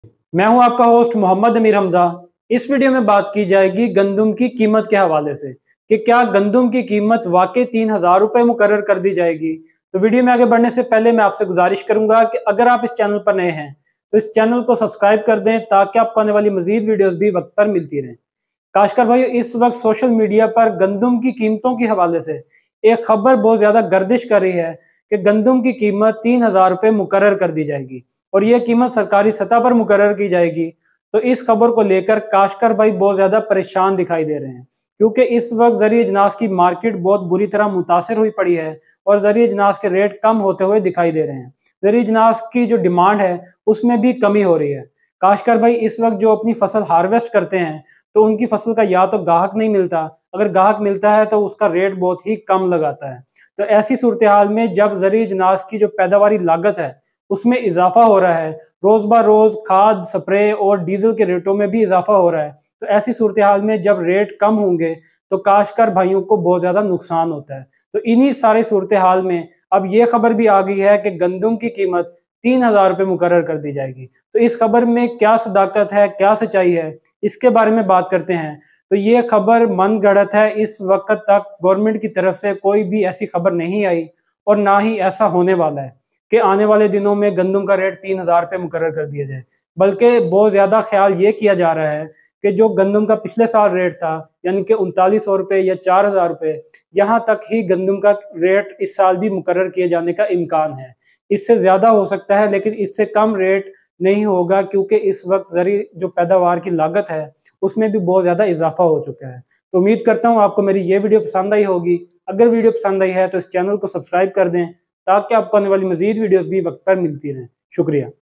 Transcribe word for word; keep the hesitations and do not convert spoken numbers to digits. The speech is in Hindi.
मैं हूं आपका होस्ट मोहम्मद अमीर हमजा। इस वीडियो में बात की जाएगी गंदम की कीमत के हवाले से कि क्या गंदम की कीमत वाकई तीन हजार रुपये मुकर्रर कर दी जाएगी। तो वीडियो में आगे बढ़ने से पहले मैं आपसे गुजारिश करूंगा कि अगर आप इस चैनल पर नए हैं तो इस चैनल को सब्सक्राइब कर दें ताकि आपको आने वाली मजीद वीडियोस भी वक्त पर मिलती रहें। काशकर भाई, इस वक्त सोशल मीडिया पर गंदम की कीमतों के हवाले से एक खबर बहुत ज्यादा गर्दिश कर रही है कि गंदम की कीमत तीन हजार रुपये मुकर्रर कर दी जाएगी और यह कीमत सरकारी सतह पर मुकर्रर की जाएगी। तो इस खबर को लेकर काशकर भाई बहुत ज्यादा परेशान दिखाई दे रहे हैं क्योंकि इस वक्त जरिए जनास की मार्केट बहुत बुरी तरह मुतासर हुई पड़ी है और जरिए जनास के रेट कम होते हुए दिखाई दे रहे हैं। जरिए जनास की जो डिमांड है उसमें भी कमी हो रही है। काशकर भाई, इस वक्त जो अपनी फसल हार्वेस्ट करते हैं तो उनकी फसल का या तो गाहक नहीं मिलता, अगर गाहक मिलता है तो उसका रेट बहुत ही कम लगाता है। तो ऐसी सूरत हाल में जब जरिए जनास की जो पैदावारी लागत है उसमें इजाफा हो रहा है, रोज ब रोज खाद स्प्रे और डीजल के रेटों में भी इजाफा हो रहा है, तो ऐसी सूरत हाल में जब रेट कम होंगे तो काश्तकार भाइयों को बहुत ज्यादा नुकसान होता है। तो इन्हीं सारी सूरत हाल में अब ये खबर भी आ गई है कि गंदम की कीमत तीन हजार रुपये मुकर्रर कर दी जाएगी। तो इस खबर में क्या सदाकत है, क्या सच्चाई है, इसके बारे में बात करते हैं। तो ये खबर मन गढ़ंत है, इस वक्त तक गवर्नमेंट की तरफ से कोई भी ऐसी खबर नहीं आई और ना ही ऐसा होने वाला है कि आने वाले दिनों में गंदम का रेट तीन हजार रुपये मुकर्रर कर दिया जाए। बल्कि बहुत ज्यादा ख्याल ये किया जा रहा है कि जो गंदम का पिछले साल रेट था यानी कि उनतालीस सौ रुपये या चार हजार रुपये, यहाँ तक ही गंदम का रेट इस साल भी मुकर्रर किए जाने का इम्कान है। इससे ज्यादा हो सकता है लेकिन इससे कम रेट नहीं होगा क्योंकि इस वक्त जरी जो पैदावार की लागत है उसमें भी बहुत ज्यादा इजाफा हो चुका है। तो उम्मीद करता हूँ आपको मेरी ये वीडियो पसंद आई होगी। अगर वीडियो पसंद आई है तो इस चैनल को सब्सक्राइब कर दें ताकि आपको आने वाली मजीद वीडियोस भी वक्त पर मिलती रहें। शुक्रिया।